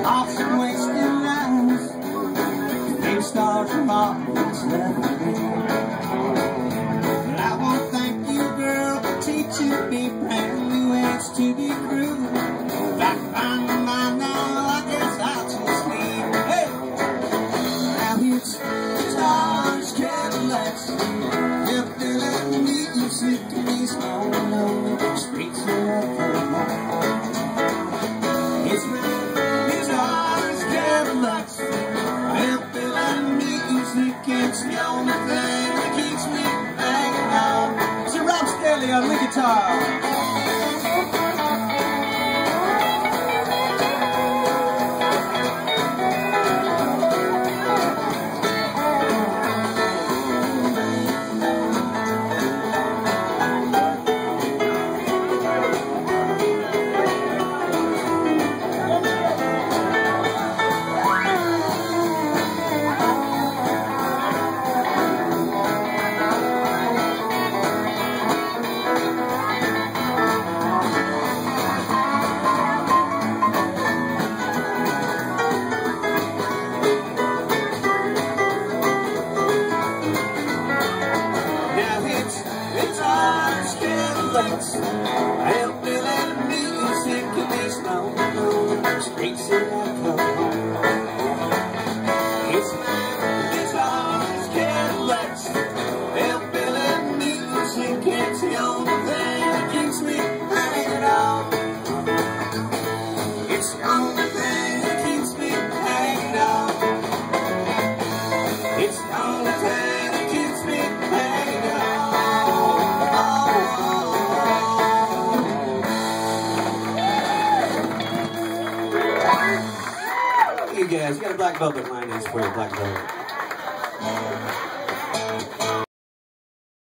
off some wasted lines. Big stars from all that's left of me. But I want to thank you, girl, for teaching me brand new ways to be true. If I can find my mind now, I guess I'll just leave. Hey! Now it's stars, Cadillacs. If they let me, you sit to me slow and lonely streets of Oklahoma. It's stars, Cadillacs. If they let me, music, it's the only thing that keeps me hanging on. It's Rob Staley on lead guitar. Help me let me sink in these lonely streets of Oklahoma. It's my guitar's Cadillacs. Help me let me sink, it's the only thing that keeps me hanging on. It's the only thing that keeps me hanging on. It's the only thing that keeps me hanging on. You guys, you got a black velvet line for you, black velvet.